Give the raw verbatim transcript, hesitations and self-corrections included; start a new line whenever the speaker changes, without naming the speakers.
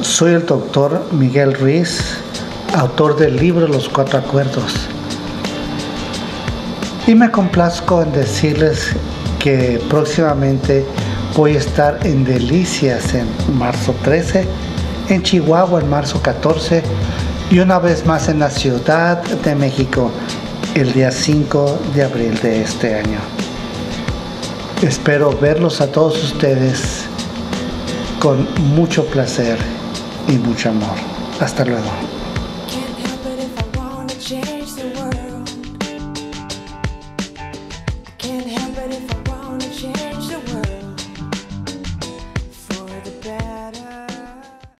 Soy el doctor Miguel Ruiz, autor del libro Los Cuatro Acuerdos. Y me complazco en decirles que próximamente voy a estar en Delicias en marzo trece, en Chihuahua en marzo catorce y una vez más en la Ciudad de México el día cinco de abril de este año. Espero verlos a todos ustedes con mucho placer y mucho amor. Hasta luego.